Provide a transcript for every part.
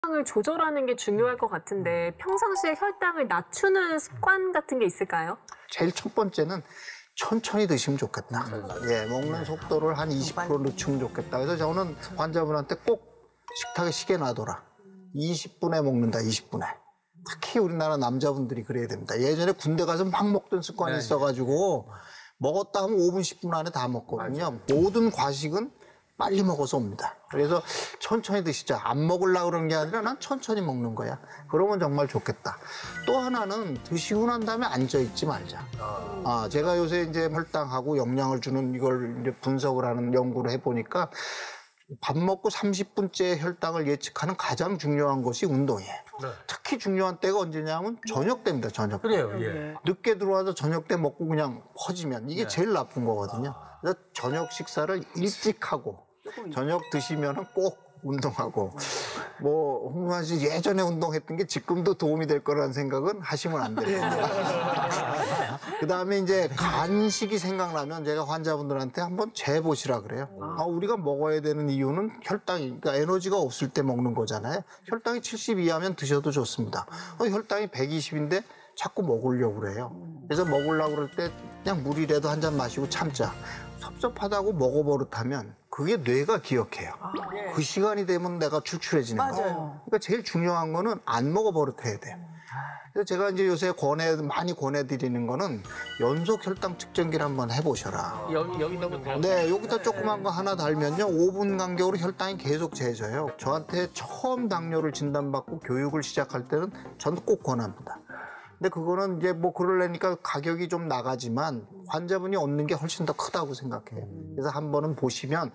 혈당을 조절하는 게 중요할 것 같은데 평상시에 혈당을 낮추는 습관 같은 게 있을까요? 제일 첫 번째는 천천히 드시면 좋겠다. 예, 먹는 속도를 한 20% 늦추면 좋겠다. 그래서 저는 환자분한테 꼭 식탁에 시계 놔둬라. 20분에 먹는다, 20분에. 특히 우리나라 남자분들이 그래야 됩니다. 예전에 군대 가서 막 먹던 습관이 있어가지고 먹었다 하면 5분, 10분 안에 다 먹거든요. 모든 과식은 빨리 먹어서 옵니다. 그래서 천천히 드시자. 안 먹으려고 그러는 게 아니라 난 천천히 먹는 거야. 그러면 정말 좋겠다. 또 하나는 드시고 난 다음에 앉아있지 말자. 제가 요새 이제 혈당하고 영양을 주는 이걸 이제 분석을 하는 연구를 해보니까 밥 먹고 30분째 혈당을 예측하는 가장 중요한 것이 운동이에요. 특히 중요한 때가 언제냐면 저녁 때입니다, 저녁 때. 그래요, 예. 늦게 들어와서 저녁 때 먹고 그냥 퍼지면 이게 제일 나쁜 거거든요. 그래서 저녁 식사를 일찍 하고 저녁 드시면은 꼭 운동하고 뭐 홍수환 씨 예전에 운동했던 게 지금도 도움이 될 거라는 생각은 하시면 안 됩니다. 그다음에 이제 간식이 생각나면 제가 환자분들한테 한번 재보시라 그래요. 우리가 먹어야 되는 이유는 혈당이, 그러니까 에너지가 없을 때 먹는 거잖아요. 혈당이 70 이하면 드셔도 좋습니다. 혈당이 120인데 자꾸 먹으려고 그래요. 그래서 먹으려고 그럴 때 그냥 물이라도 한 잔 마시고 참자. 섭섭하다고 먹어버릇하면 그게 뇌가 기억해요. 그 시간이 되면 내가 출출해지는 거예요. 그러니까 제일 중요한 거는 안 먹어버릇해야 돼요. 그래서 제가 이제 요새 많이 권해드리는 거는 연속 혈당 측정기를 한번 해보셔라. 여기다 네, 여기다 조그만 거 하나 달면요, 5분 간격으로 혈당이 계속 재져요. 저한테 처음 당뇨를 진단받고 교육을 시작할 때는 저는 꼭 권합니다. 근데 그거는 이제 뭐 그러려니까 가격이 좀 나가지만 환자분이 얻는 게 훨씬 더 크다고 생각해요. 그래서 한 번은 보시면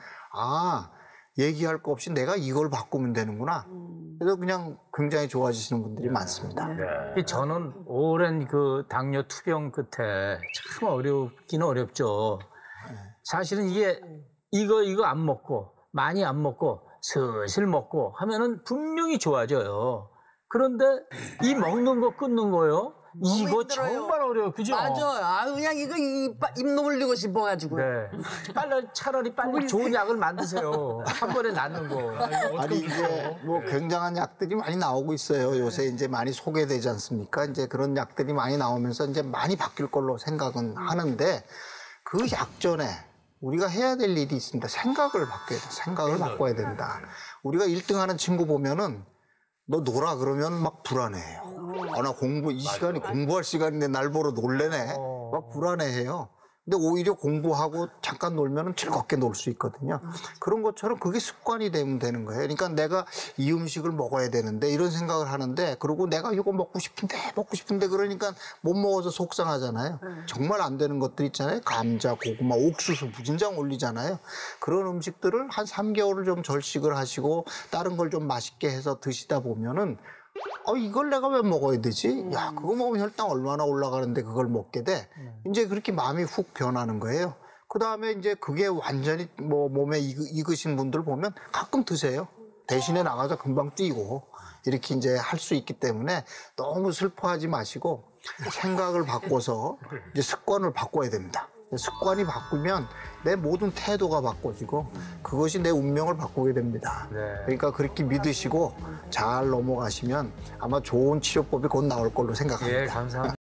얘기할 거 없이 내가 이걸 바꾸면 되는구나. 그래서 그냥 굉장히 좋아지시는 분들이 많습니다. 저는 오랜 그 당뇨 투병 끝에 참 어렵긴 어렵죠. 사실은 이거 안 먹고 많이 안 먹고 슬슬 먹고 하면은 분명히 좋아져요. 그런데 이 먹는 거 끊는 거요? 이거 힘들어요. 정말 어려워요. 그죠? 맞아요. 그냥 이거 입 놀리고 싶어가지고. 네. 차라리 빨리 좋은 약을 만드세요. 한 번에 낫는 거. 아니 이제 뭐 굉장한 약들이 많이 나오고 있어요. 요새 이제 많이 소개되지 않습니까? 이제 그런 약들이 많이 나오면서 이제 많이 바뀔 걸로 생각은 하는데 그 약전에 우리가 해야 될 일이 있습니다. 생각을 바꿔야 돼. 생각을 바꿔야 된다. 우리가 1등하는 친구 보면은 너 놀아 그러면 막 불안해해요. 나 이 시간이 공부할 시간인데 날 보러 놀래네. 막 불안해해요. 근데 오히려 공부하고 잠깐 놀면 즐겁게 놀 수 있거든요. 그런 것처럼 그게 습관이 되면 되는 거예요. 그러니까 내가 이 음식을 먹어야 되는데 이런 생각을 하는데, 그리고 내가 이거 먹고 싶은데 그러니까 못 먹어서 속상하잖아요. 정말 안 되는 것들 있잖아요. 감자, 고구마, 옥수수 무진장 올리잖아요. 그런 음식들을 한 3개월을 좀 절식을 하시고 다른 걸 좀 맛있게 해서 드시다 보면은 이걸 내가 왜 먹어야 되지? 야, 그거 먹으면 혈당 얼마나 올라가는데 그걸 먹게 돼? 이제 그렇게 마음이 훅 변하는 거예요. 그 다음에 이제 그게 완전히 뭐 몸에 익으신 분들 보면 가끔 드세요. 대신에 나가서 금방 뛰고 이렇게 이제 할 수 있기 때문에 너무 슬퍼하지 마시고 생각을 바꿔서 이제 습관을 바꿔야 됩니다. 습관이 바꾸면 내 모든 태도가 바꿔지고 그것이 내 운명을 바꾸게 됩니다. 그러니까 그렇게 믿으시고 잘 넘어가시면 아마 좋은 치료법이 곧 나올 걸로 생각합니다. 감사합니다.